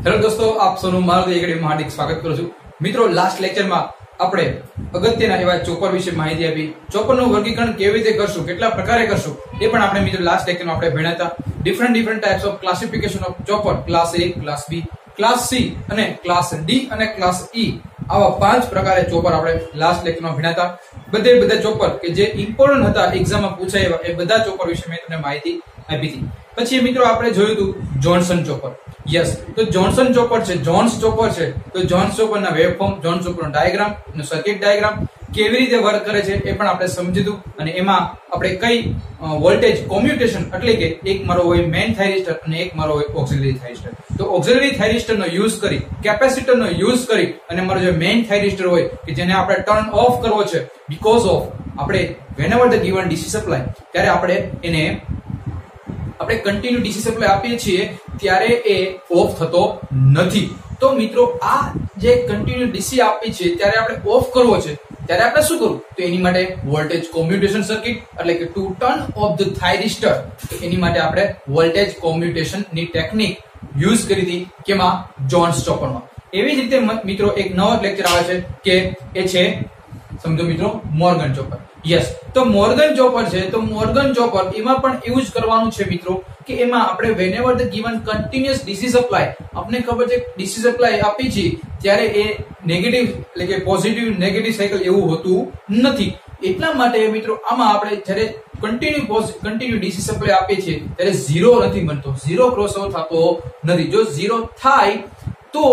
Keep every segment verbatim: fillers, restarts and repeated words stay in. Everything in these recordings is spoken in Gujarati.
હેલો દોસ્તો, આપ સૌનું મારું એકેડમીમાં હાર્દિક સ્વાગત કરું છું. મિત્રો, લાસ્ટ લેક્ચરમાં આપણે અગત્યના એવા ચોપર વિશે માહિતી આપી. ચોપરનું વર્ગીકરણ કેવી રીતે કરશું, કેટલા પ્રકારે કરશું એ પણ આપણે મિત્રો લાસ્ટ લેક્ચરમાં આપણે ભણ્યા હતા. Different different types of classification of chopper, class A, class B, class C અને ક્લાસ ડી અને ક્લાસ ઈ, આવા પાંચ પ્રકારે ચોપર આપણે લાસ્ટ લેક્ચરમાં ભણ્યા હતા. બધે બધા ચોપર કે જે ઇમ્પોર્ટન્ટ હતા, એક્ઝામમાં પૂછાય એવા, એ બધા ચોપર વિશે મેં તમને માહિતી આપી હતી. પછી મિત્રો આપણે જોયું હતું જોન્સન ચોપર. યસ, તો જોન્સન ચોપર છે, જોન્સ ચોપર છે. તો જોન્સ ચોપરના વેવ ફોર્મ, જોન્સ ચોપરનો ડાયાગ્રામ અને સર્કિટ ડાયાગ્રામ કેવી રીતે વર્ક કરે છે એ પણ આપણે સમજીશું. અને એમાં આપણે કઈ વોલ્ટેજ કોમ્યુટેશન એટલે કે એક મારો હોય મેઇન થાઇરિસ્ટર અને એક મારો હોય ઓક્સિલરી થાઇરિસ્ટર. તો ઓક્સિલરી થાઇરિસ્ટરનો યુઝ કરી, કેપેસિટરનો યુઝ કરી અને મારો જે મેઇન થાઇરિસ્ટર હોય કે જેને આપણે ટર્ન ઓફ કરવો છે બીકોઝ ઓફ આપણે whenever the given DC supply, ત્યારે આપણે એને આપણે કન્ટિન્યુ ડીસી સપ્લાય આપીએ છીએ ત્યારે એ ઓફ થતો નથી. તો મિત્રો, આ જે કન્ટિન્યુ ડીસી આપી છે ત્યારે આપણે ઓફ કરવો છે, ત્યારે આપણે શું કરવું? તો એની માટે વોલ્ટેજ કોમ્યુટેશન સર્કિટ એટલે કે to turn off the thyristor, તો એની માટે આપણે વોલ્ટેજ કોમ્યુટેશન ની ટેકનિક યુઝ કરી હતી. કેમાં? જોન્સ ચોપરમાં. એવી જ રીતે મિત્રો એક નવો લેક્ચર આવે છે કે એ છે, સમજો મિત્રો, મોર્ગન ચોપર. યસ, તો મોર્ગન ચોપર છે. તો મોર્ગન ચોપર એમાં પણ એવું જ કરવાનું છે મિત્રો કે એમાં આપણે whenever the given continuous DC supply, આપણે ખબર છે ડીસી સપ્લાય આપી છે ત્યારે એ નેગેટિવ એટલે કે પોઝિટિવ નેગેટિવ સાયકલ એવું હોતું નથી. એટલા માટે મિત્રો આમાં આપણે જ્યારે કન્ટિન્યુ કન્ટિન્યુ ડીસી સપ્લાય આપીએ છીએ ત્યારે ઝીરો નથી બનતો, ઝીરો ક્રોસ ઓવર થતો નથી. જો ઝીરો થાય તો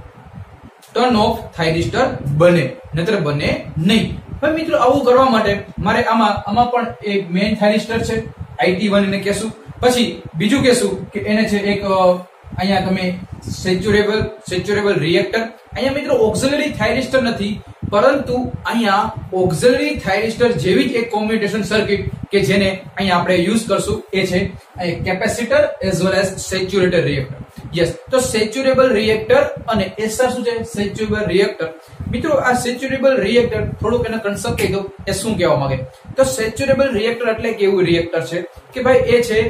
ટર્ન ઓફ થાઇરિસ્ટર બને, નહીતર બને નહીં. હવે મિત્રો, આવું કરવા માટે મારે આમાં આમાં પણ એક મેઇન થાઇરિસ્ટર છે, આઈટી વન એને કહેશું. પછી બીજું કહેશું કે એને છે એક અહીંયા તમે સેચ્યુરેબલ સેચ્યુરેબલ રિએક્ટર. અહીંયા મિત્રો ઓક્સિલરી થાઇરિસ્ટર નથી, પરંતુ અહીંયા ઓક્સિલરી થાઇરિસ્ટર જેવી જ એક કોમ્યુટેશન સર્કિટ કે જેને અહીંયા આપણે યુઝ કરશું એ છે capacitor as well as saturator reactor. Yes, તો સેચ્યુરેબલ રિએક્ટર અને એસઆર શું છે? Saturable reactor. મિત્રો, આ સેચ્યુરેબલ રિએક્ટર થોડુંક એનો કન્સેપ્ટ કહી દઉં, એ શું કહેવા માંગે. તો સેચ્યુરેબલ રિએક્ટર એટલે કેવું રિએક્ટર છે કે ભાઈ એ છે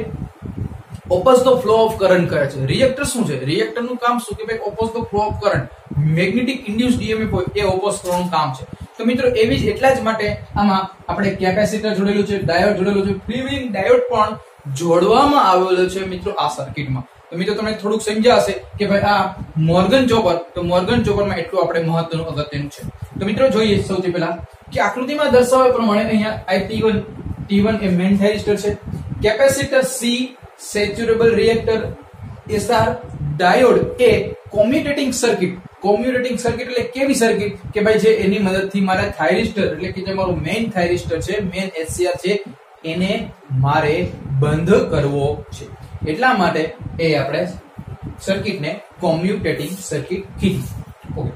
oppose the flow of current કરે છે. રિએક્ટર શું છે? રિએક્ટર નું કામ શું કે ભાઈ oppose the flow of current, magnetic induce DMF હોય એ ઓપોઝ કરવાનું કામ છે. તો મિત્રો, એવી જ એટલા જ માટે આમાં આપણે કેપેસિટર જોડેલું છે, ડાયોડ જોડેલું છે, ફ્રીવ્હીલિંગ ડાયોડ પણ જોડવામાં આવેલો છે મિત્રો આ સર્કિટમાં. તો મિત્રો, તમને થોડુંક સમજ્યા હશે કે ભાઈ આ મોર્ગન ચોપર, તો મોર્ગન ચોપરમાં એટલું આપણે મહત્વનું અગત્યનું છે. તો મિત્રો, જોઈએ સૌથી પહેલા કે આકૃતિમાં દર્શાવ્યા પ્રમાણે અહીંયા આ ટી વન ટી વન એ મેઇન થાઇરિસ્ટર છે, capacitor C saturable reactor, SR diode એ કોમ્યુટેટિંગ સર્કિટ. કોમ્યુટેટિંગ સર્કિટ એટલે કેવી સર્કિટ કે ભાઈ જે એની મદદથી મારા થાઇરિસ્ટર એટલે કે જે મારું મેઇન થાઇરિસ્ટર છે, મેઇન એચસીઆર છે, એને મારે બંધ કરવો છે. એટલા માટે એ આપણે સર્કિટને કોમ્યુટેટિંગ સર્કિટ કીધી. ઓકે,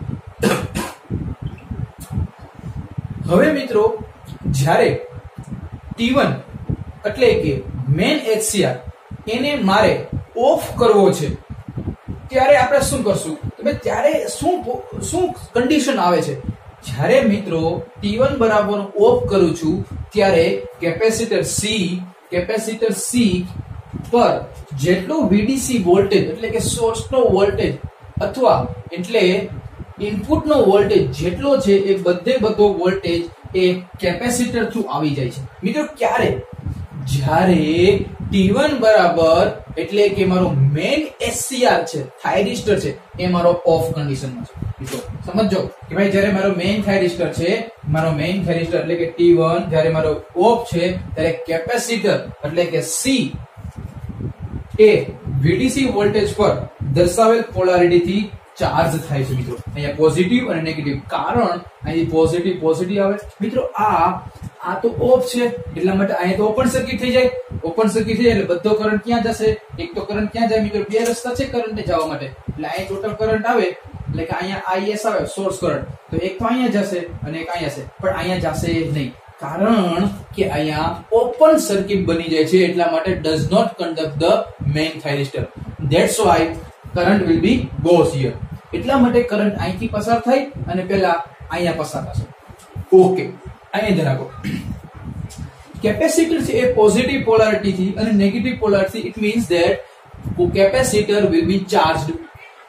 હવે મિત્રો, જ્યારે ટી વન એટલે કે મેઇન એચસીઆર એને મારે ઓફ કરવો છે ત્યારે આપણે શું કરશું? તો ત્યારે શું શું કન્ડિશન આવે છે? જ્યારે મિત્રો ટી વન બરાબર ઓફ કરું છું ત્યારે કેપેસિટર સી કેપેસિટર સી પર જેટલો વીડીસી વોલ્ટેજ એટલે કે સોર્સનો વોલ્ટેજ અથવા એટલે ઇનપુટનો વોલ્ટેજ જેટલો છે એ બધે બધો વોલ્ટેજ એ કેપેસિટર થ્રુ આવી જાય છે. મિત્રો, ક્યારે? જ્યારે ટી વન બરાબર એટલે કે મારો મેઇન એચસીઆર છે, થાઇરિસ્ટર છે, એ મારો ઓફ કન્ડિશનમાં છે. મિત્રો સમજો કે ભાઈ જ્યારે મારો મેઇન થાઇરિસ્ટર છે, મારો મેઇન થાઇરિસ્ટર એટલે કે ટી વન જ્યારે મારો ઓફ છે ત્યારે કેપેસિટર એટલે કે સી એ વીડીસી વોલ્ટેજ પર દર્શાવેલ પોલારિટી થી ચાર્જ થાય છે. મિત્રો, અહીંયા પોઝિટિવ અને નેગેટિવ, કારણ અહીં પોઝિટિવ પોઝિટિવ આવે. મિત્રો, આ આ તો ઓફ છે એટલા માટે અહીંયા તો ઓપન સર્કિટ થઈ જાય. ઓપન સર્કિટ થઈ જાય એટલે બધો કરંટ ક્યાં જશે? એક તો કરંટ ક્યાં જાય મિત્રો? બે રસ્તા છે કરંટને જવા માટે. એટલે અહીંયા ટોટલ કરંટ આવે એટલે કે અહીંયા આઈએસ આવે, સોર્સ કરંટ, તો એક તો અહીંયા જશે અને એક અહીંયા છે, પણ અહીંયા જશે નહીં, કારણ કે અહીંયા ઓપન સર્કિટ બની જાય છે. એટલા માટે does not conduct the main thyristor. That's why current will be goes here. એટલા માટે કરંટ અહીંથી પસાર થાય અને પેલા અહીંયા પસાર થશે. ઓકે, અહીંયા ધરાવો. કેપેસિટર છે એ પોઝિટિવ પોલારિટી થી અને negative polarity, it means that capacitor will be charged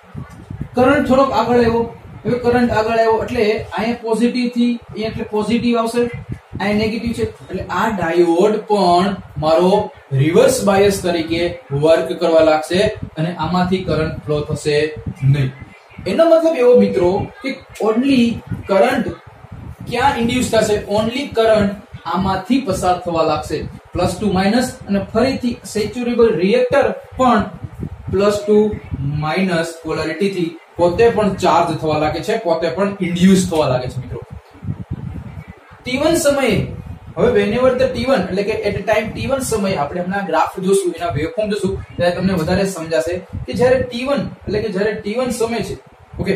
current થોડોક આગળ આવ્યો, હવે કરંટ આગળ આવ્યો એટલે અહીંયા પોઝિટિવ થી અહીંયા એટલે પોઝિટિવ આવશે, અહીંયા નેગેટિવ છે એટલે આ ડાયોડ પણ મારો રિવર્સ બાયસ તરીકે વર્ક કરવા લાગશે અને આમાંથી કરંટ ફ્લો થશે નહીં. એનો મતલબ એવો મિત્રો કે ઓનલી કરંટ ક્યાં ઇન્ડ્યુસ થશે, ઓનલી કરંટ આમાંથી પસાર થવા લાગશે, પ્લસ ટુ માઇનસ, અને ફરીથી સેચ્યુરેબલ રિએક્ટર પણ પ્લસ ટુ માઇનસ પોલારિટી થી પોતે પણ ચાર્જ થવા લાગે છે, પોતે પણ ઇન્ડ્યુસ થવા લાગે છે મિત્રો. ટી વન સમયે હવે whenever the ટી વન એટલે કે at a time T one સમયે આપણે હમણાં ગ્રાફ જોશું, એના વેવફોર્મ જોશું ત્યારે તમને વધારે સમજાશે કે જ્યારે ટી વન એટલે કે જ્યારે ટી વન સમય છે, ઓકે,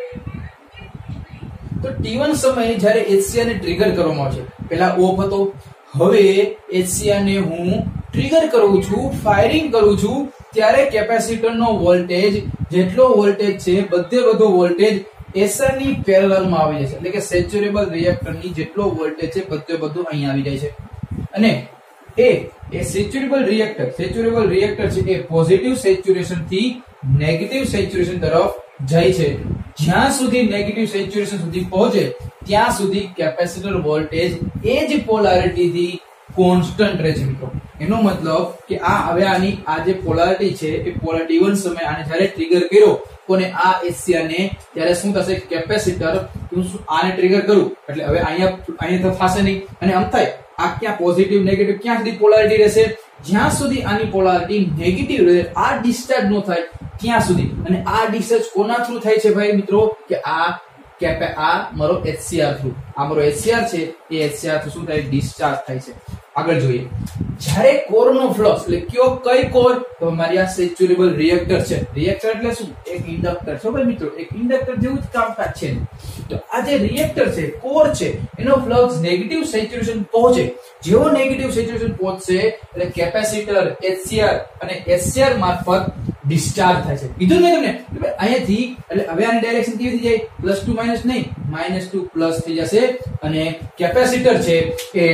તો ટી વન સમયે જ્યારે એચસીઆર ને ટ્રિગર કરવામાં આવે છે, પહેલા ઓફ હતો, હવે એચસીઆર ને હું ટ્રિગર કરું છું, ફાયરિંગ કરું છું, ત્યારે કેપેસિટર નો વોલ્ટેજ જેટલો વોલ્ટેજ છે બધે બધો વોલ્ટેજ એસઆર ની પેરેલલ માં આવી જાય છે, એટલે કે સેચ્યુરેબલ રિએક્ટર ની જેટલો વોલ્ટેજ છે બધે બધું અહીં આવી જાય છે. અને એ એ સેચ્યુરેબલ રિએક્ટર સેચ્યુરેબલ રિએક્ટર છે એ પોઝિટિવ સેચ્યુરેશન થી નેગેટિવ સેચ્યુરેશન તરફ જાય છે. જ્યાં સુધી નેગેટિવ સેચ્યુરેશન સુધી પહોંચે ત્યાં સુધી કેપેસિટર વોલ્ટેજ એ જ પોલારિટી થી કોન્સ્ટન્ટ રહે છે મિત્રો. એનો મતલબ કે આ હવે આની આ જે પોલારિટી છે એ પોલારિટી વન સમય આને જ્યારે ટ્રિગર કર્યો કોને આ એચસીઆર ને, ત્યારે શું થશે, કેપેસિટર હું આને ટ્રિગર કરું એટલે હવે અહીંયા અહીંયા તો થશે નહીં, અને આમ થાય આ ક્યાં પોઝિટિવ નેગેટિવ ક્યાં સુધી પોલારિટી રહેશે, જ્યાં સુધી આની પોલારિટી નેગેટિવ રહે, આ ડિસ્ચાર્જ નો થાય ત્યાં સુધી. અને આ ડિસ્ચાર્જ કોના થ્રુ થાય છે ભાઈ મિત્રો, કે આ કેપે આ મારો એચસીઆર થ્રુ, આ મારો એચસીઆર છે એ એચસીઆર થ્રુ શું થાય, ડિસ્ચાર્જ થાય છે. આગળ જોઈએ, જ્યારે કોર નો ફ્લક્સ એટલે કયો કઈ કોર, તો મારી આ સેચ્યુરેબલ રિએક્ટર છે. રિએક્ટર એટલે શું, એક ઇન્ડક્ટર છે ભાઈ મિત્રો, એક ઇન્ડક્ટર જેવું જ કામકાજ છે. તો આ જે રિએક્ટર છે, કોર છે, એનો ફ્લક્સ નેગેટિવ સેચ્યુરેશન પહોંચે, જેવો નેગેટિવ સેચ્યુરેશન પહોંચશે એટલે કેપેસિટર, એચસીઆર અને એચસીઆર મારફત ડિસ્ચાર્જ થાય છે. કીધું મેં તમને અહીંયાથી, એટલે હવે આની ડાયરેક્શન કેવી થઈ જાય, પ્લસ ટુ માઇનસ નહીં, માઇનસ ટુ પ્લસ થઈ જશે, અને કેપેસિટર છે એ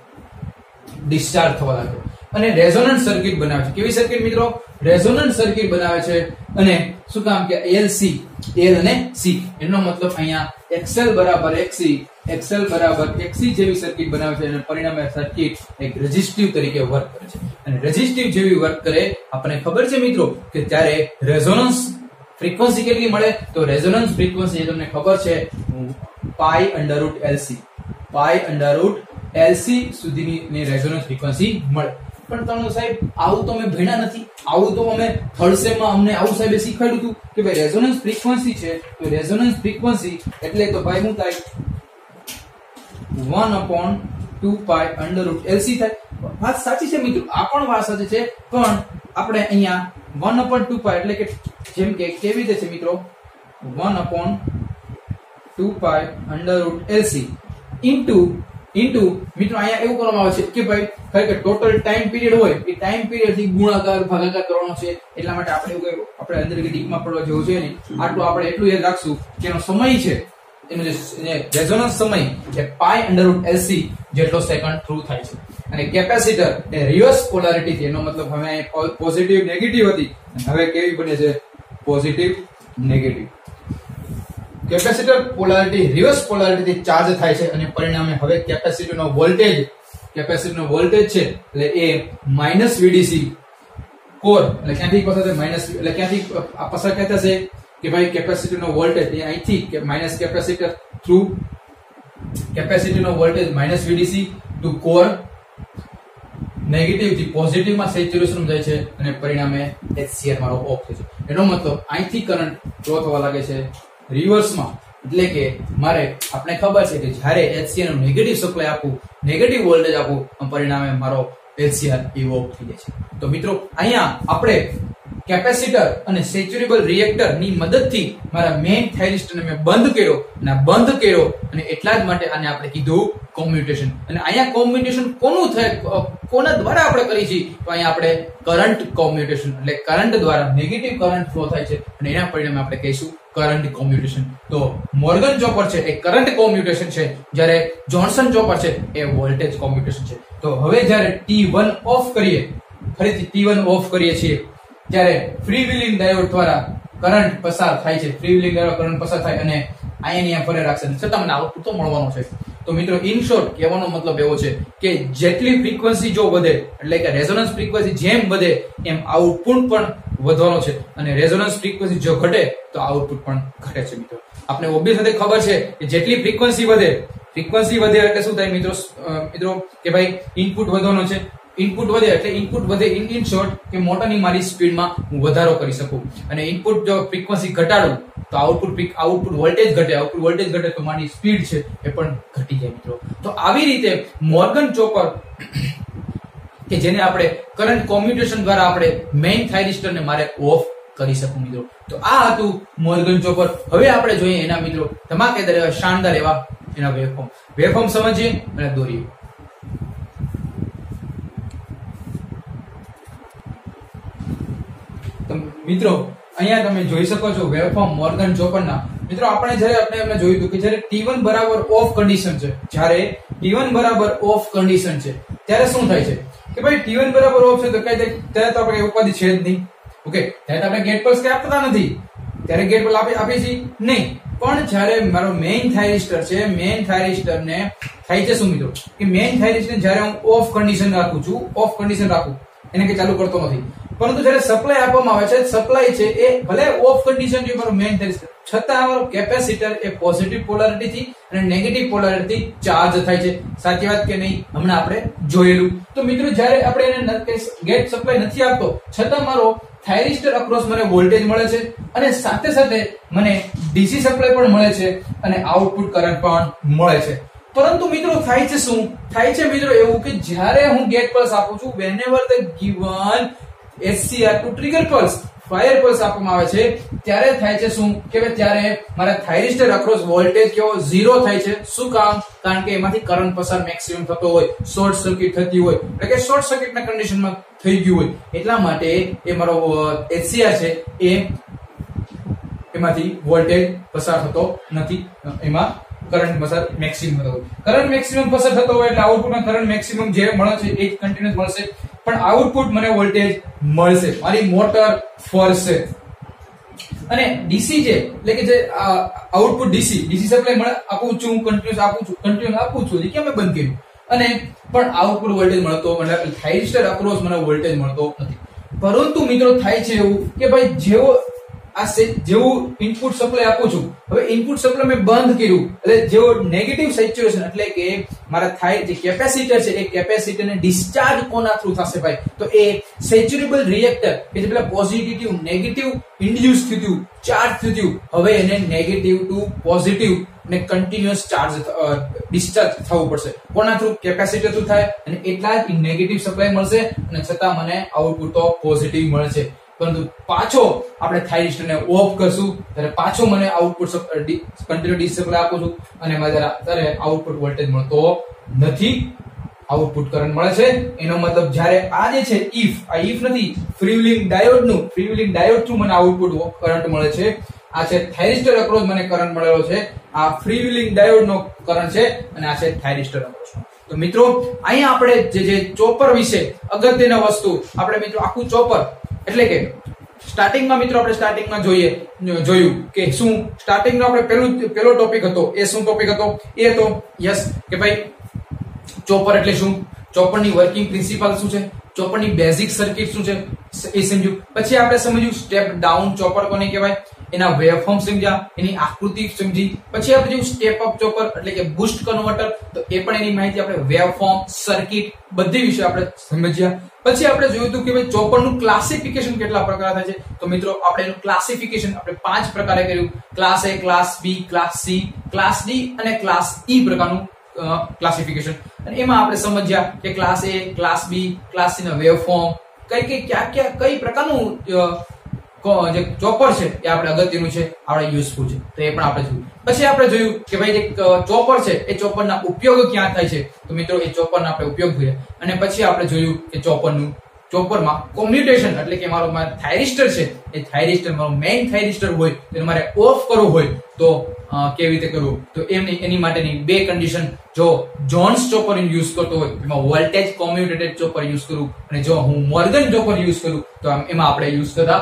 ડિસ્ચાર્જ થવા લાગે અને રેઝોનન્સ સર્કિટ બનાવે છે. કેવી સર્કિટ મિત્રો, રેઝોનન્સ સર્કિટ બનાવે છે. અને શું કામ કે એલ સી, એલ અને સી, એનો મતલબ અહીંયા એક્સએલ બરાબર એક્સી, એક્સએલ બરાબર એક્સી જેવી સર્કિટ બનાવે છે, અને પરિણામે સર્કિટ એક રેઝિસ્ટિવ તરીકે વર્ક કરે છે. અને રેઝિસ્ટિવ જેવી વર્ક કરે, આપણને ખબર છે મિત્રો કે ત્યારે રેઝોનન્સ ફ્રીક્વન્સી કેટલી મળે, તો રેઝોનન્સ ફ્રીક્વન્સી તમને ખબર છે pi under root LC, pi under root LC સુધીની રેઝોનન્સ ફ્રીક્વન્સી મળે. પણ તમને સાહેબ આવું તો અમે ભણ્યા નથી, આવું તો અમે થર્ડ સેમમાં અમને આવું સાહેબે શીખવાડ્યું હતું કે ભાઈ રેઝોનન્સ ફ્રીક્વન્સી છે, તો રેઝોનન્સ ફ્રીક્વન્સી એટલે તો ભાઈ શું થાય, one upon two pi under root LC થાય. વાત સાચી છે મિત્રો, આ પણ વાત સાચી છે, પણ આપણે અહીંયા વન અપોન ટુ પાઈ એટલે કે જેમ કે કેવી રીતે છે મિત્રો, one upon two pi under root LC into into મિત્રો અહીંયા એવું કરવામાં આવે છે કે ભાઈ ખરેખર ટોટલ ટાઈમ પીરિયડ હોય એ ટાઈમ પીરિયડ થી ગુણાકાર ભાગાકાર કરવાનો છે. એટલા માટે આપણે એવું કઈ આપણે અંદર કે ડીપમાં પડવા જેવું છે નહીં, આટલું આપણે એટલું યાદ રાખશું કે એનો સમય છે, એનો જે રેઝોનન્સ સમય એ પાઈ અંડર રૂટ એલસી જેટલો સેકન્ડ થ્રુ થાય છે. અને કેપેસિટર એ રિવર્સ પોલારિટી થી, એનો મતલબ હવે પોઝિટિવ નેગેટિવ હતી, હવે કેવી બને છે, positive negative. Capacitor polarity reverse polarity થી ચાર્જ થાય છે, અને પરિણામે હવે કેપેસિટરનો વોલ્ટેજ કેપેસિટરનો વોલ્ટેજ છે એટલે એ માઇનસ વીડીસી કોર એટલે ક્યાંથી પસાર થાય, માઇનસ એટલે ક્યાંથી પસાર થતા છે કે ભાઈ કેપેસિટરનો વોલ્ટેજ એ અહીંથી કે માઇનસ કેપેસિટર થ્રુ કેપેસિટરનો voltage minus VDC to core negative થી પોઝિટિવ માં સેચ્યુરેશન જાય છે, અને પરિણામે એચસીઆર મારો ઓફ થાય છે. એનો મતલબ અહીંથી કરંટ ફ્લો થવા લાગે છે રિવર્સમાં, એટલે કે મારે આપણે ખબર છે કે જ્યારે એચસીઆર નું નેગેટિવ સપ્લાય આપું, નેગેટિવ વોલ્ટેજ આપું, પરિણામે મારો એચસીઆર ઇવોક થઈ જાય છે. તો મિત્રો અહીંયા આપણે કેપેસિટર અને સેચ્યુરેબલ રિએક્ટર ની મદદથી મારા મેઇન થાઇરિસ્ટરને મેં બંધ કર્યો, અને બંધ કર્યો અને એટલા જ માટે આને આપણે કીધું કોમ્યુટેશન. અને અહીંયા કોમ્યુટેશન કોનું થાય, કોના દ્વારા આપણે કરી છે, તો અહીંયા આપણે કરંટ કોમ્યુટેશન એટલે કરંટ દ્વારા નેગેટિવ કરંટ ફ્લો થાય છે, અને એના પરિણામે આપણે કહીશું કરંટ કોમ્યુટેશન. તો મોર્ગન ચોપર છે એ કરંટ કોમ્યુટેશન છે, જ્યારે જોન્સન ચોપર છે એ વોલ્ટેજ કોમ્યુટેશન છે. તો હવે જ્યારે ટી વન ઓફ કરીએ, ફરીથી ટી વન ઓફ કરીએ છીએ, ત્યારે ફ્રી વ્હીલિંગ ડાયોડ દ્વારા કરંટ પસાર થાય છે, ફ્રી વ્હીલિંગ દ્વારા કરંટ પસાર થાય અને અહીંયા અહીંયા ફરે રાખશે, છતાં મને આઉટપુટ તો મળવાનો છે. તો મિત્રો ઇન શોર્ટ કહેવાનો મતલબ એવો છે કે જેટલી ફ્રીક્વન્સી જો વધે એટલે કે રેઝોનન્સ ફ્રીક્વન્સી જેમ વધે એમ આઉટપુટ પણ વધવાનો છે અને રેઝોનન્સ ફ્રીક્વન્સી જો ઘટે તો આઉટપુટ પણ ઘટે છે. મિત્રો આપણે ઓબ્વિયસલી ખબર છે કે જેટલી ફ્રીક્વન્સી વધે ફ્રીક્વન્સી વધે એટલે શું થાય મિત્રો મિત્રો કે ભાઈ ઇનપુટ વધવાનો છે, ઇનપુટ વધે એટલે ઇનપુટ વધે ઇન ઇન શોર્ટ કે મોટરની મારી સ્પીડમાં હું વધારો કરી શકું અને ઇનપુટ જો ફ્રીક્વન્સી ઘટાડું તો આઉટપુટ આઉટપુટ વોલ્ટેજ ઘટે, આઉટપુટ વોલ્ટેજ ઘટે તો મારી સ્પીડ છે એ પણ ઘટી જાય મિત્રો. તો આવી રીતે મોર્ગન ચોપર કે જેને આપણે કરંટ કોમ્યુટેશન દ્વારા આપણે મેઇન થાઇરિસ્ટરને મારે ઓફ કરી શકું મિત્રો. તો આ હતું મોર્ગન ચોપર. હવે આપણે જોઈએ એના મિત્રો ધમાકેદાર એવા શાનદાર એવા એના વેવફોર્મ વેવફોર્મ સમજીએ અને દોરીએ. મિત્રો અહીંયા તમે જોઈ શકો છો વેવફોર્મ મોર્ગન ચોપરના. મિત્રો આપણે જ્યારે આપણે એમને જોયું હતું કે જ્યારે ટી વન બરાબર ઓફ કન્ડિશન છે, જ્યારે ટી વન બરાબર ઓફ કન્ડિશન છે ત્યારે શું થાય છે કે ભાઈ ટી વન બરાબર ઓફ છે તો કઈ ત્યારે તો આપણે ઉપાધિ છે જ નહીં. ઓકે, ત્યારે આપણે ગેટ પલ્સ કઈ આપતા નથી, ત્યારે ગેટ પલ્સ આપી આપીએ છીએ નહીં. પણ જ્યારે મારો મેઇન થાઇરિસ્ટર છે, મેઇન થાઇરિસ્ટર ને થાય છે શું મિત્રો કે મેઇન થાઇરિસ્ટર જ્યારે હું ઓફ કન્ડિશન રાખું છું, ઓફ કન્ડિશન રાખું એને કે ચાલુ કરતો નથી, પરંતુ જ્યારે સપ્લાય આપવામાં આવે છે, સપ્લાય છે એ ભલે ઓફ કન્ડિશન જે મારો મેઇન થાઇરિસ્ટર, છતાં અમારો કેપેસિટર એ પોઝિટિવ પોલારિટી થી અને નેગેટિવ પોલારિટી થી ચાર્જ થાય છે. સાચી વાત કે નહીં? હમણાં આપણે જોયેલું. તો મિત્રો જ્યારે આપણે એને ગેટ સપ્લાય નથી આપતો છતાં મારો થાઇરિસ્ટર અક્રોસ મને વોલ્ટેજ મળે છે અને સાથે સાથે મને ડીસી સપ્લાય પણ મળે છે અને આઉટપુટ કરંટ પણ મળે છે. પરંતુ મિત્રો થાય છે શું? થાય છે મિત્રો એવું કે જ્યારે હું ગેટ પલ્સ આપું છું, whenever the given H C R to trigger pulse fire pulse આપવામાં આવે છે ત્યારે થાય છે શું કે ત્યારે મારા થાઇરિસ્ટર અક્રોસ વોલ્ટેજ કેવો ઝીરો થાય છે. શું કામ? કારણ કે એમાંથી કરંટ પસાર મેક્સિમમ થતો હોય, શોર્ટ સર્કિટ થતી હોય, એટલે કે શોર્ટ સર્કિટના કન્ડિશનમાં થઈ ગયું હોય, એટલા માટે એ મારો એચ સી આર છે એ એમાંથી વોલ્ટેજ પસાર થતો નથી, એમાં કરંટ પસાર મેક્સિમમ થતો હોય. કરંટ મેક્સિમમ પસાર થતો હોય એટલે આઉટપુટમાં કરંટ મેક્સિમમ જે મળે છે એ જ કન્ટિન્યુઅસ મળશે, પણ આઉટપુટ મને વોલ્ટેજ મળશે, મારી મોટર ફરશે. અને ડીસી જે એટલે કે જે આઉટપુટ ડીસી ડીસી સપ્લાય મળે આપું છું, કન્ટિન્યુઅસ આપું છું, કન્ટિન્યુઅસ આપું છું, કે મેં બંધ કર્યું અને પણ આઉટપુટ વોલ્ટેજ મળતો મતલબ થાઇરિસ્ટર અક્રોસ મને વોલ્ટેજ મળતો નથી. પરંતુ મિત્રો થાય છે એવું કે ભાઈ જેવો આ જેવું ઇનપુટ સપ્લાય આપું છું, હવે ઇનપુટ સપ્લાય મેં બંધ કર્યું એટલે જેવો નેગેટિવ સેચ્યુરેશન એટલે કે મારા થાય જે કેપેસિટર છે એ કેપેસિટરને ડિસ્ચાર્જ કોના થ્રુ થશે ભાઈ? તો એ સેચ્યુરેબલ રિએક્ટર કે જે પેલા પોઝિટિવ નેગેટિવ ઇન્ડ્યુસ થયું, ચાર્જ થયું, હવે એને નેગેટિવ ટુ પોઝિટિવ ને કન્ટિન્યુઅસ ચાર્જ ડિસ્ચાર્જ થવું પડશે. કોના થ્રુ? કેપેસિટર થ્રુ થાય અને એટલા જ નેગેટિવ સપ્લાય મળશે અને છતાં મને આઉટપુટ તો પોઝિટિવ મળશે. પરંતુ પાછો આપણે થાઇરિસ્ટરને ઓફ કરશું ત્યારે પાછો મને આઉટપુટ કન્ટિન્યુ ડીસી સપ્લાય આપું છું અને ત્યારે આઉટપુટ વોલ્ટેજ મળતો નથી, આઉટપુટ કરંટ મળે છે. એનો મતલબ જ્યારે આ જે છે ઇફ આ ઇફ નથી, ફ્રી વ્હીલિંગ ડાયોડ નું ફ્રી વ્હીલિંગ ડાયોડ થ્રુ મને આઉટપુટ કરંટ મળે છે. આ છે થાઇરિસ્ટર અક્રોસ મને કરંટ મળેલો છે, આ ફ્રી વ્હીલિંગ ડાયોડ નો કરંટ છે અને આ છે થાઇરિસ્ટર અક્રોસ. તો મિત્રો અહીંયા આપણે જે જે ચોપર વિશે અગત્યની વસ્તુ આપણે મિત્રો આખું ચોપર એટલે કે સ્ટાર્ટિંગમાં મિત્રો આપણે સ્ટાર્ટિંગમાં જોઈએ જોયું કે શું સ્ટાર્ટિંગનો આપણે પેલું પેલો ટોપિક હતો એ શું ટોપિક હતો? એ હતો યસ કે ભાઈ ચોપર એટલે શું, ચોપરની વર્કિંગ પ્રિન્સિપલ શું છે, ચોપરની બેઝિક સર્કિટ શું છે એ સમજ્યું. પછી આપણે સમજ્યું સ્ટેપ ડાઉન ચોપર કોને કહેવાય, એના વેવફોર્મ સમજ્યા, એની આકૃતિ સમજી. પછી આપણે જોયું સ્ટેપ અપ ચોપર એટલે કે બૂસ્ટ કન્વર્ટર, તો એ પણ એની માહિતી આપણે વેવફોર્મ, સર્કિટ બધી વિશે આપણે સમજ્યા. પછી આપણે જોયું હતું કે ભાઈ ચોપરનું ક્લાસિફિકેશન કેટલા પ્રકાર થાય છે. તો મિત્રો આપણે એનું ક્લાસિફિકેશન આપણે પાંચ પ્રકારે કર્યું: class A, class B, class C, class D અને ક્લાસ ઈ પ્રકારનું ક્લાસિફિકેશન. અને એમાં આપણે સમજ્યા કે class A, class B, class C ના વેવફોર્મ કઈ કઈ ક્યાં ક્યાં કઈ પ્રકારનું જે ચોપર છે એ આપણે અગત્યનું છે, આપણે યુઝફુલ છે, તો એ પણ આપણે જોયું. પછી આપણે જોયું કે ભાઈ જે ચોપર છે એ ચોપરના ઉપયોગ ક્યાં થાય છે. તો મિત્રો એ ચોપરના આપણે ઉપયોગ જોઈએ. અને પછી આપણે જોયું કે ચોપરનું ચોપરમાં કોમ્યુટેશન એટલે કે મારો થાઇરિસ્ટર છે એ થાઇરિસ્ટર મારો મેઇન થાઇરિસ્ટર હોય તો મારે ઓફ કરવું હોય તો કેવી રીતે કરવું. તો એમની એની માટેની બે કન્ડિશન, જો જોન્સ ચોપર યુઝ કરતો હોય એમાં વોલ્ટેજ કોમ્યુટેટેડ ચોપર યુઝ કરું અને જો હું મોર્ગન ચોપર યુઝ કરું તો એમાં આપણે યુઝ કરતા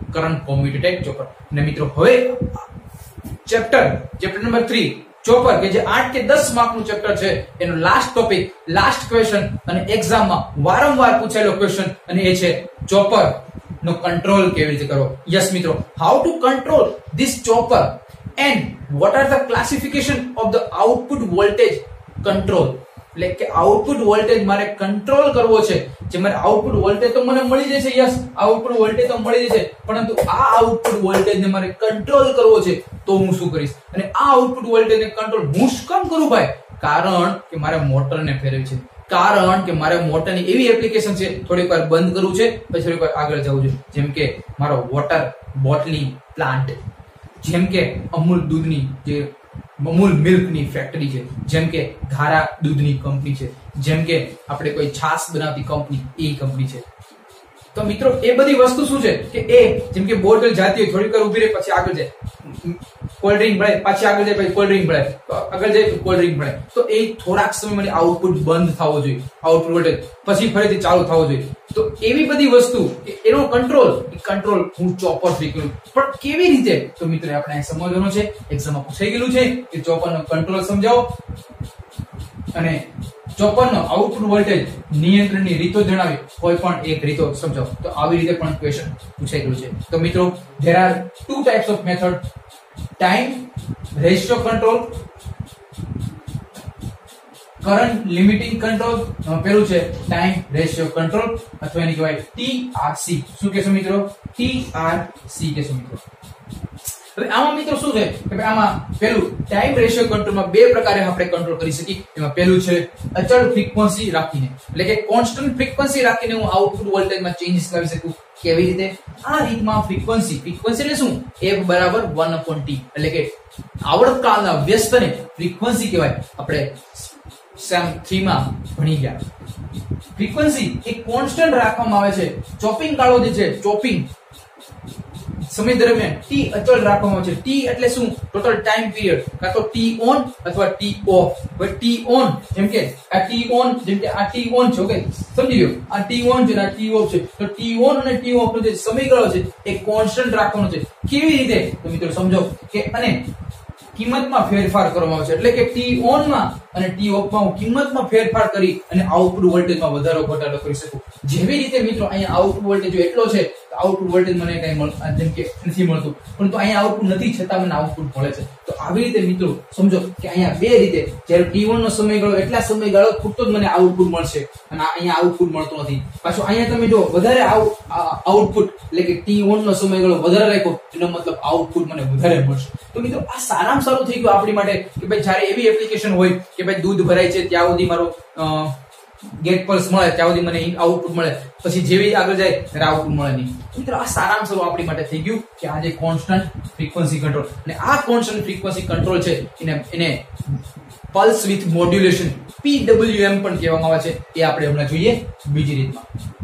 કરંટ કોમ્યુટેટેડ ચોપર. અને મિત્રો હવે chapter chapter number three chopper કે જે આઠ કે દસ માર્ક નું ચેપ્ટર છે એનો લાસ્ટ ટોપિક, લાસ્ટ ક્વેશ્ચન અને એક્ઝામમાં વારંવાર પૂછાયેલો ક્વેશ્ચન અને એ છે ચોપર નો કંટ્રોલ કેવી રીતે કરવો. યસ મિત્રો, how to control this chopper and what are the classification of the output voltage control. એટલે કે આઉટપુટ વોલ્ટેજ મારે કંટ્રોલ કરવો છે. જે મારે આઉટપુટ વોલ્ટેજ તો મને મળી જશે, યસ આઉટપુટ વોલ્ટેજ તો મળી જશે, પરંતુ આ આઉટપુટ વોલ્ટેજને મારે કંટ્રોલ કરવો છે તો હું શું કરીશ? અને આ આઉટપુટ વોલ્ટેજને કંટ્રોલ હું શું કામ કરું ભાઈ? કારણ કે મારે મોટરને ફેરવી છે, કારણ કે મારે મોટરની એવી એપ્લિકેશન છે, થોડીક વાર બંધ કરવું છે પછી થોડીક વાર આગળ જવું છે. જેમ કે મારો વોટર બોટલિંગ પ્લાન્ટ, જેમ કે અમૂલ દૂધની જે અમૂલ મિલ્કની ફેક્ટરી છે, જેમ કે ધારા દૂધની કંપની છે, જેમ કે આપણે કોઈ છાશ બનાવતી કંપની એ કંપની છે. તો મિત્રો એ બધી વસ્તુ શું છે કે એ જેમ કે બોટલ જાતી હોય, થોડીક વાર ઉભી રહે પછી આગળ જાય, કોલ્ડ ડ્રિંક મળે પાછી આગળ જાય, પછી કોલ્ડ ડ્રિંક મળે આગળ જાય કોલ્ડ ડ્રિંક મળે, તો એ થોડાક સમય માટે આઉટપુટ બંધ થવો જોઈએ, આઉટપુટ વોલ્ટેજ પછી ફરીથી ચાલુ થવો જોઈએ. તો એવી બધી વસ્તુ એનો કંટ્રોલ કંટ્રોલ હું ચોપર થી કરું. પણ કેવી રીતે? તો મિત્રો આપણે અહીં સમજવાનું છે, એક્ઝામમાં પૂછાઈ ગયેલું છે કે ચોપરનો કંટ્રોલ સમજાવો અને ચોપરનો આઉટપુટ વોલ્ટેજ નિયંત્રણની રીતો જણાવી, કોઈ પણ એક રીતો સમજાવો. તો આવી રીતે પણ ક્વેશ્ચન પૂછાઈ ગયું છે. તો મિત્રો there are two types of method, time ratio control, current limiting control. પેલું છે ટાઈમ રેશિયો કંટ્રોલ અથવા એને કહેવાય ટી આર સી. શું કહેશો મિત્રો? ટી આર સી કહેશો મિત્રો. હવે આમાં મિત્રો શું છે કે ભાઈ આમાં પેલું ટાઈમ રેશિયો કંટ્રોલમાં બે પ્રકારે આપણે કંટ્રોલ કરી શકીએ. એમાં પેલું છે અચળ ફ્રીક્વન્સી રાખીને, એટલે કે કોન્સ્ટન્ટ ફ્રીક્વન્સી રાખીને હું આઉટપુટ વોલ્ટેજમાં ચેન્જીસ લાવી શકું. કેવી રીતે? આ રીતમાં ફ્રીક્વન્સી ફ્રીક્વન્સી એટલે શું? f બરાબર one upon t, એટલે કે આવર્તકાળના વ્યસ્તને ફ્રીક્વન્સી કહેવાય. આપણે સેમ થ્રી માં ભણી ગયા. ફ્રીક્વન્સી એ કોન્સ્ટન્ટ રાખવામાં આવે છે. ચોપિંગ ગાળો જે છે, ચોપિંગ સમય દરમિયાન ટી અચળ રાખવામાં આવે છે. ટી એટલે શું? ટોટલ ટાઈમ પીરિયડ, કાં તો ટી ઓન અથવા ટી ઓફ. હવે ટી ઓન જેમ કે આ ટી ઓન, જેમ કે આ ટી ઓન છે, ઓકે સમજી ગયો, આ ટી ઓન છે, આ ટી ઓફ છે. તો ટી ઓન અને ટી ઓફ નો જે સમયગાળો છે એ કોન્સ્ટન્ટ રાખવાનો છે. કેવી રીતે? તો મિત્રો સમજો કે અને કિંમતમાં ફેરફાર કરવામાં આવે છે, એટલે કે ટી ઓન માં અને ટી ઓફ માં હું કિંમતમાં ફેરફાર કરી અને આઉટપુટ વોલ્ટેજમાં વધારો ઘટાડો કરી શકું. જેવી રીતે મિત્રો અહીંયા આઉટપુટ વોલ્ટેજ એટલો છે, આઉટપુટ વોલ્ટેજ મને કઈ મળતું જેમ કે નથી મળતું, પરંતુ અહીંયા આઉટપુટ નથી છતાં મને આઉટપુટ મળે છે. તો આવી રીતે મિત્રો સમજો કે અહીંયા બે રીતે, જ્યારે ટી વન નો સમયગાળો એટલા સમયગાળો પૂરતો જ મને આઉટપુટ મળશે અને અહીંયા આઉટપુટ મળતું નથી. પાછું અહીંયા તમે જો વધારે આઉટપુટ એટલે કે ટી વન નો સમયગાળો વધારે રાખ્યો એનો મતલબ આઉટપુટ મને વધારે મળશે. તો મિત્રો આ સારામાં સારું થઈ ગયું આપણી માટે કે ભાઈ જ્યારે એવી એપ્લિકેશન હોય કે ભાઈ દૂધ ભરાય છે ત્યાં સુધી મારો ગેટ પલ્સ મળે, ત્યાં સુધી મને આઉટપુટ મળે, પછી જેવી આગળ જાય ત્યારે આઉટપુટ મળે નહીં. મિત્રો આ સારામાં સારું આપણી માટે થઈ ગયું કે આ જે કોન્સ્ટન્ટ ફ્રીક્વન્સી કંટ્રોલ, અને આ કોન્સ્ટન્ટ ફ્રીક્વન્સી કંટ્રોલ છે એને એને pulse with modulation P W M પણ કહેવામાં આવે છે. એ આપણે હમણાં જોઈએ બીજી રીતમાં.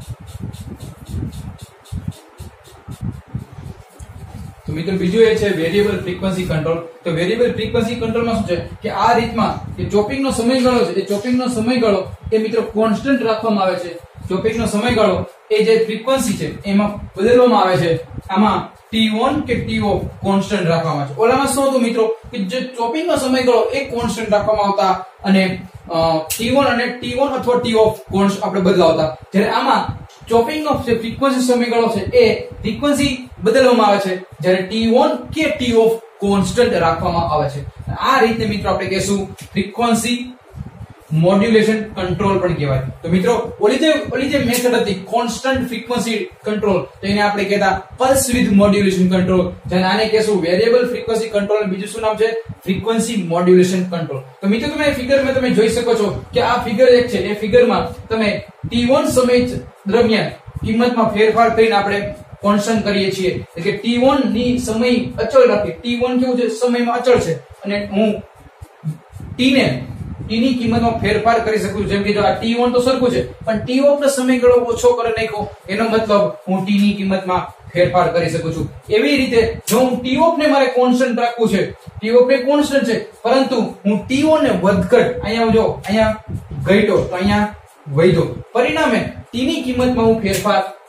તો મિત્રો બીજું એ છે વેરિયેબલ ફ્રીક્વન્સી કંટ્રોલ. તો વેરિયેબલ ફ્રીક્વન્સી કંટ્રોલમાં શું છે કે આ રીતમાં કે ચોપિંગ નો સમયગાળો છે, એ ચોપિંગ નો સમયગાળો એ મિત્રો કોન્સ્ટન્ટ રાખવામાં આવે છે. ચોપિંગ નો સમયગાળો એ જે ફ્રીક્વન્સી છે એમાં બદલવામાં આવે છે. આમાં ટી ઓન કે ટી ઓફ કોન્સ્ટન્ટ રાખવામાં આવે છે. ઓલામાં શું હતું મિત્રો કે જે ચોપિંગ નો સમયગાળો એ કોન્સ્ટન્ટ રાખવામાં આવતા અને ટી ઓન અને ટી ઓન અથવા ટી ઓફ કોન્સ્ટન્ટ આપણે બદલાવતા. જ્યારે આમાં ચોપિંગ નો જે ફ્રીક્વન્સી સમયગાળો છે એ ફ્રીક્વન્સી બદલવામાં આવે છે, જ્યારે ટી ઓન કે ટી ઓફ કોન્સ્ટન્ટ રાખવામાં આવે છે. આ રીતે મિત્રો આપણે કહેશું ફ્રીક્વન્સી મોડ્યુલેશન કંટ્રોલ પણ કહેવાય. તો મિત્રો ઓલી જે ઓલી જે મેથડ હતી કોન્સ્ટન્ટ ફ્રીક્વન્સી કંટ્રોલ, તો એને આપણે કહેતા પલ્સ વિથ મોડ્યુલેશન કંટ્રોલ. જ્યારે આને કહેશું વેરિયેબલ ફ્રીક્વન્સી કંટ્રોલ, બીજું શું નામ છે? Frequency modulation control. તો મિત્રો તમે ફિગરમાં તમે જોઈ શકો છો કે આ ફિગર એક છે. એ ફિગરમાં તમે ટી વન સમય દરમિયાન કિંમતમાં ફેરફાર કરીને આપણે કોન્સ્ટન્ટ કરીએ છીએ, એટલે કે ટી વન ની સમય અચળ રાખી. ટી વન કેવું છે? સમયમાં અચળ છે, અને હું ટી ને ટી ની કિંમતમાં ફેરફાર કરી શકું છું. જેમ કે જો આ ટી વન તો સરખું છે, પણ ટી ઓફ નો સમયગાળો ઓછો કરી નાખ્યો, એનો મતલબ હું ટી ની કિંમતમાં ફેરફાર કરી શકું છું. એવી રીતે જો હું ટી ઓફ ને મારે કોન્સ્ટન્ટ રાખવું છે, ટી ઓફ ને કોન્સ્ટન્ટ છે, પરંતુ હું ટી ઓન ને વધઘટ અહીંયા જો અહીંયા ઘટ્યો તો અહીંયા વધ્યો, પરિણામે ટી ની કિંમતમાં હું ફેરફાર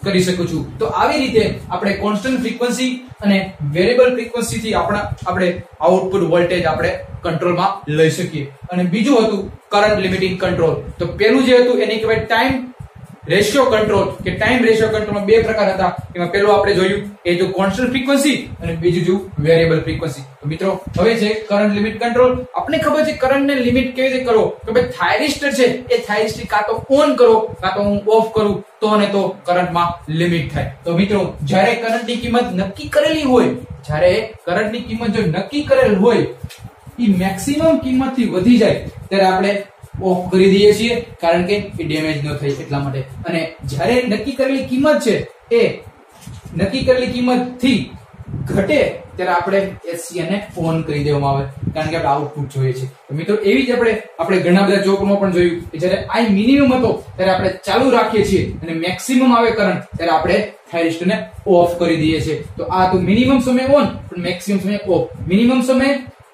કરી શકું છું. તો આવી રીતે આપણે કોન્સ્ટન્ટ ફ્રીક્વન્સી અને વેરિયેબલ ફ્રીક્વન્સી થી આપણા આપણે આઉટપુટ વોલ્ટેજ આપણે કંટ્રોલમાં લઈ શકીએ. અને બીજું હતું કરંટ લિમિટિંગ કંટ્રોલ. તો પેલું જે હતું એને કહેવાય ટાઈમ રેશિયો કંટ્રોલ કે ટાઈમ રેશિયો કંટ્રોલમાં બે પ્રકાર હતા. એમાં પેલું આપણે જોયું એ તો કોન્સ્ટન્ટ ફ્રીક્વન્સી અને બીજું જો વેરિયેબલ ફ્રીક્વન્સી. તો મિત્રો હવે છે કરંટ લિમિટ કંટ્રોલ. આપણે ખબર છે કરંટને લિમિટ કેવી રીતે કરો કે ભાઈ થાઇરિસ્ટર છે એ થાઇરિસ્ટર કાં તો ઓન કરો કાં તો હું ઓફ કરું તો ને તો કરંટમાં લિમિટ થાય. તો મિત્રો જ્યારે કરંટની કિંમત નક્કી કરેલી હોય જ્યારે કરંટની કિંમત જો નક્કી કરેલ હોય એ મેક્સિમમ કિંમતથી વધી જાય ત્યારે આપણે ઓફ કરી દઈએ છીએ કારણ કે એ ડેમેજ ન થાય એટલા માટે. અને જ્યારે નક્કી કરેલી કિંમત છે એ નક્કી કરેલી કિંમત થી ઘટે ત્યારે આપણે એસસી ને ઓન કરી દેવામાં આવે કારણ કે આપણે આઉટપુટ જોઈએ છે. તો મિત્રો એવી જ આપણે આપણે ઘણા બધા ચોકમાં પણ જોયું કે જ્યારે આઈ મિનિમમ હતો ત્યારે આપણે ચાલુ રાખીએ છીએ અને મેક્સિમમ આવે કરંટ ત્યારે આપણે થાઇરિસ્ટર ને ઓફ કરી દઈએ છીએ. તો આ તો મિનિમમ સમય ઓન પણ મેક્સિમમ સમય ઓફ. મિનિમમ સમય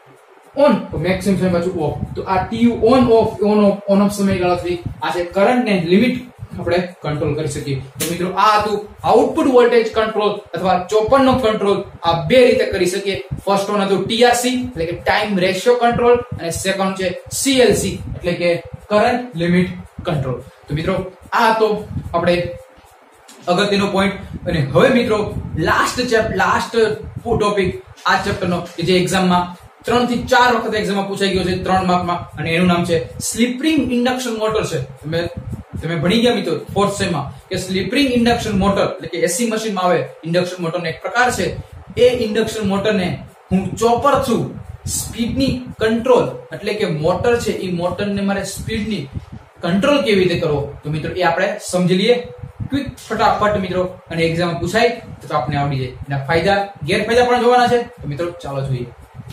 ઓન તો મેક્સિમમ સમય પાછું ઓફ. તો આ TU on off on off on off સમયગાળાથી આ છે કરંટ ને લિમિટ આપણે કંટ્રોલ કરી શકીએ. તો મિત્રો આ હતું આઉટપુટ વોલ્ટેજ કંટ્રોલ અથવા ચોપન નો કંટ્રોલ. આ બે રીતે કરી શકીએ. ફર્સ્ટ વન હતું ટીઆરસી એટલે કે ટાઈમ રેશિયો કંટ્રોલ અને સેકન્ડ છે સીએલસી એટલે કે કરંટ લિમિટ કંટ્રોલ. તો મિત્રો આ હતો આપણે અગત્યનો પોઈન્ટ. અને હવે મિત્રો લાસ્ટ ચેપ લાસ્ટ ટોપિક આ ચેપ્ટરનો કે જે એક્ઝામમાં ત્રણ થી ચાર વખત એક્ઝામમાં પૂછાઈ ગયો છે ત્રણ માર્કમાં અને એનું નામ છે સ્લીપ રિંગ ઇન્ડક્શન મોટર છે. તમે તમે ભણી ગયા મિત્રો ફોર્થ સેમમાં કે સ્લીપ રિંગ ઇન્ડક્શન મોટર એટલે કે એસી મશીનમાં આવે ઇન્ડક્શન મોટરનો એક પ્રકાર છે. એ ઇન્ડક્શન મોટરને હું ચોપર થ્રુ સ્પીડની કંટ્રોલ એટલે કે મોટર છે એ મોટરને મારે સ્પીડની કંટ્રોલ કેવી રીતે કરવો તો મિત્રો એ આપણે સમજી લઈએ ક્વિક ફટાફટ મિત્રો. અને એક્ઝામમાં પૂછાય તો આપણે આવડી જાય. એના ફાયદા ગેરફાયદા પણ જોવાના છે. તો મિત્રો ચાલો જોઈએ.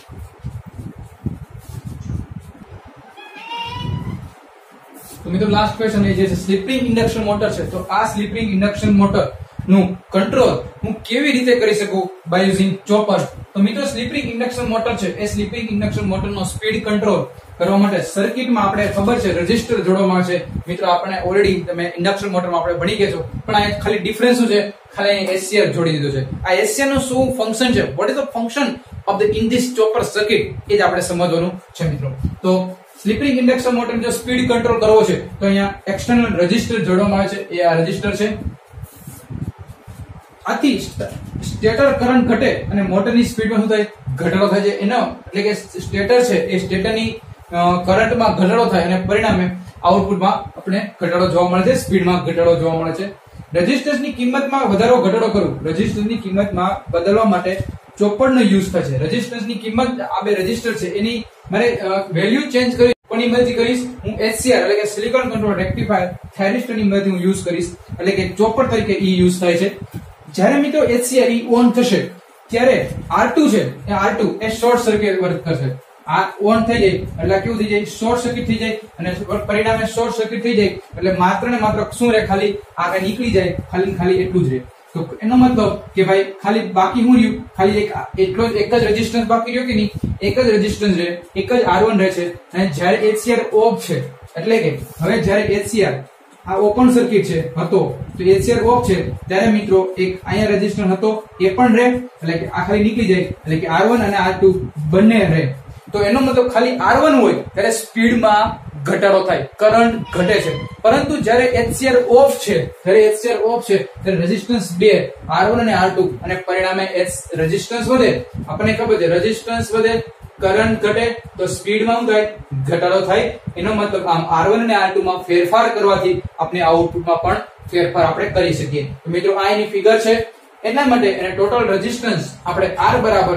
તો મિત્રો લાસ્ટ ક્વેશ્ચન એ જે છે સ્લીપ રિંગ ઇન્ડક્શન મોટર છે. તો આ સ્લીપ રિંગ ઇન્ડક્શન મોટર નું કંટ્રોલ હું કેવી રીતે કરી શકું બાય યુઝિંગ ચોપર. તો મિત્રો સ્લીપ રિંગ ઇન્ડક્શન મોટર છે એ સ્લીપ રિંગ ઇન્ડક્શન મોટરનો સ્પીડ કંટ્રોલ કરવા માટે સર્કિટમાં આપણે ખબર છે રેઝિસ્ટર જોડવામાં છે. મિત્રો આપણે ઓલરેડી તમે ઇન્ડક્શન મોટરમાં આપણે ભણી ગયા છો પણ આ ખાલી ડિફરન્સ શું છે ખાલી એસસીઆર જોડી દીધો છે. આ એસસીઆર નું શું ફંક્શન છે what is the function of the in this chopper circuit એ જ આપણે સમજવાનું છે મિત્રો. તો સ્લીપ રિંગ ઇન્ડક્શન મોટર જો સ્પીડ કંટ્રોલ કરવો છે તો અહીંયા એક્સટર્નલ રેઝિસ્ટર જોડવામાં આવે છે. એ આ રેઝિસ્ટર છે. આથી સ્ટેટર કરંટ ઘટે અને મોટરની સ્પીડમાં શું થાય ઘટાડો થાય છે. એનો એટલે કે સ્ટેટર છે એ સ્ટેટરની કરંટમાં ઘટાડો થાય અને પરિણામે આઉટપુટમાં આપણે ઘટાડો જોવા મળે છે સ્પીડમાં ઘટાડો જોવા મળે છે. રેઝિસ્ટન્સની કિંમતમાં વધારો ઘટાડો કરવું રેઝિસ્ટન્સની કિંમતમાં બદલવા માટે ચોપડનો યુઝ થાય છે. રેઝિસ્ટન્સની કિંમત આ બે રેઝિસ્ટર છે એની મારે વેલ્યુ ચેન્જ કરી કોની મદદથી કરીશ હું એચસીઆર એટલે કે સિલિકોન કંટ્રોલ રેક્ટિફાયર થાઇરિસ્ટરની મદદથી હું યુઝ કરીશ એટલે કે ચોપર તરીકે ઈ યુઝ થાય છે. જ્યારે મિત્રો એચસીઆર ઈ ઓન થશે ત્યારે આર ટુ છે એ આર ટુ એ શોર્ટ સર્કિટ વર્ક કરશે. આ ઓન થઈ જાય એટલે કેવું થઈ જાય શોર્ટ સર્કિટ થઈ જાય અને પરિણામે શોર્ટ સર્કિટ થઈ જાય એટલે માત્ર ને માત્ર શું રહે ખાલી આ નીકળી જાય ખાલી ખાલી એટલું જ રહે. તો એનો મતલબ કે ભાઈ ખાલી બાકી હું રહ્યું ખાલી એક એટલો જ એક જ રેઝિસ્ટન્સ બાકી રહ્યો કે નહીં એક જ રેઝિસ્ટન્સ રહે એક જ આર વન રહે છે. અને જ્યારે એચસીઆર ઓફ છે એટલે કે હવે જ્યારે એચસીઆર આ ઓપન સર્કિટ છે હતો તો એચસીઆર ઓફ છે ત્યારે મિત્રો એક અહીંયા રેઝિસ્ટન્સ હતો એ પણ રહે એટલે કે આ ખાલી નીકળી જાય એટલે કે આર વન અને આર ટુ બંને રહે. તો એનો મતલબ ખાલી આર વન હોય ત્યારે સ્પીડમાં ઘટાડો થાય કરંટ ઘટે છે. પરંતુ જ્યારે એચસીઆર ઓફ છે જ્યારે એચસીઆર ઓફ છે ત્યારે રેઝિસ્ટન્સ બે આર વન અને આર ટુ અને પરિણામે એચ રેઝિસ્ટન્સ વધે. આપણને ખબર છે રેઝિસ્ટન્સ વધે કરંટ ઘટે તો સ્પીડમાં શું થાય ઘટાડો થાય. એનો મતલબ આમ આર વન અને આર ટુ માં ફેરફાર કરવાથી આપણે આઉટપુટમાં પણ ફેરફાર આપણે કરી શકીએ. તો મિત્રો આ એની ફિગર છે એટલા માટે એને ટોટલ રેઝિસ્ટન્સ આપણે આર બરાબર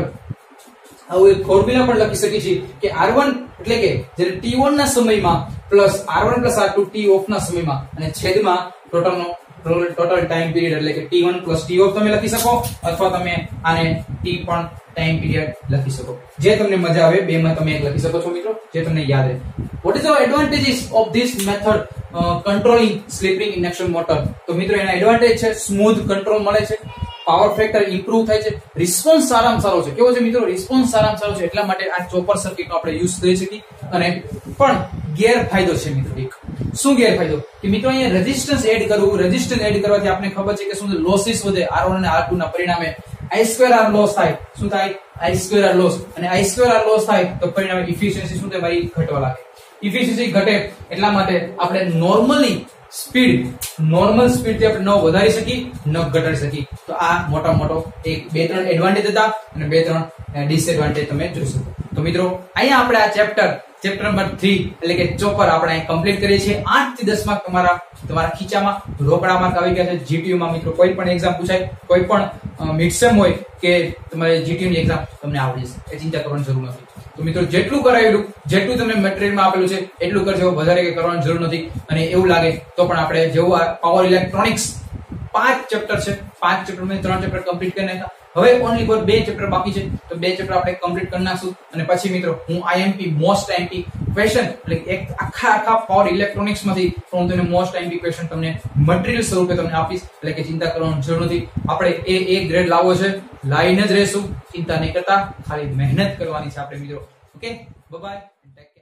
આવું એક ફોર્મ્યુલા પણ લખી શકીએ છીએ કે આર વન એટલે કે જ્યારે ટી વન ના સમયમાં plus R one plus R two T off ના સમયમાં અને છેદમાં ટોટલ નો ટોટલ ટાઈમ પીરિયડ એટલે કે T one plus T off તમે લખી શકો અથવા તમે આને ટી પણ ટાઈમ પીરિયડ લખી શકો જે તમને મજા આવે બે માં તમે એક લખી શકો છો મિત્રો જે તમને યાદ રહે. What is the advantages of this method controlling slip ring induction motor. તો મિત્રો એના એડવાન્ટેજ છે સ્મૂથ કંટ્રોલ મળે છે પાવર ફેક્ટર ઇમ્પ્રુવ થાય છે રિસ્પોન્સ સારામાં સારો છે. કેવો છે મિત્રો રિસ્પોન્સ સારામાં સારો છે એટલા માટે આ ચોપર સર્કિટનો આપણે યુઝ કરી શકીએ. અને પણ ગેરફાયદો છે મિત્રો એક શું ગેરફાયદો કે મિત્રો અહીંયા રેઝિસ્ટન્સ એડ કરવું, રેઝિસ્ટન્સ એડ કરવાથી આપણે ખબર છે કે શું લોસીસ વધે, આર વન અને આર ટુ ના પરિણામે આઈ સ્ક્વેર આર લોસ થાય. શું થાય? I square R loss. અને આઈ સ્ક્વેર આર લોસ થાય તો પરિણામે ઇફિશિયન્સી શું થાય ભાઈ? ઘટવા લાગે. ઇફિશિયન્સી ઘટે એટલા માટે આપણે નોર્મલી સ્પીડ નોર્મલ સ્પીડ થી આપણે ન વધારી શકીએ ન ઘટાડી શકીએ. તો આ મોટા મોટો એક બે ત્રણ એડવાન્ટેજ હતા અને બે ત્રણ ડિસએડવાન્ટેજ તમે જોઈ શકો. તો મિત્રો અહીંયા આપણે આ ચેપ્ટર ચેપ્ટર નંબર થ્રી એટલે કે ચોપર આપણે અહીં કમ્પ્લીટ કરીએ છીએ. આઠ થી દસ માર્ક તમારા તમારા ખીચામાં રોકડા માર્ક આવી ગયા છે. જીટીયુ માં મિત્રો કોઈ પણ એક્ઝામ પૂછાય, કોઈ પણ મિડસેમ હોય કે તમારે જીટીયુ ની એક્ઝામ તમને આવડી જશે, એ ચિંતા કરવાની જરૂર નથી. તો મિત્રો જેટલું કરાવેલું, જેટલું તમને મટીરીયલમાં આપેલું છે એટલું કરજો, વધારે કઈ કરવાની જરૂર નથી. અને એવું લાગે તો પણ આપણે જેવું આ પાવર ઇલેક્ટ્રોનિક્સ પાંચ ચેપ્ટર છે, પાંચ ચેપ્ટર માં ત્રણ ચેપ્ટર કમ્પ્લીટ કરી નાખ્યા. હવે ઓનલી ફોર બે ચેપ્ટર બાકી છે, તો બે ચેપ્ટર આપણે કમ્પ્લીટ કરી નાખશું. અને પછી મિત્રો હું આઈએમપી મોસ્ટ આઈએમપી ક્વેશ્ચન એટલે એક આખા આખા પાવર ઇલેક્ટ્રોનિક્સ માંથી હું તમને મોસ્ટ આઈએમપી ક્વેશ્ચન તમને મટીરીયલ સ્વરૂપે તમને આપીશ. એટલે કે ચિંતા કરવાની જરૂર નથી. આપણે એ એ ગ્રેડ લાવવો છે, લાઈને જ રહેશું, ચિંતા નહીં કરતા, ખાલી મહેનત કરવાની છે આપણે મિત્રો. Okay, bye by.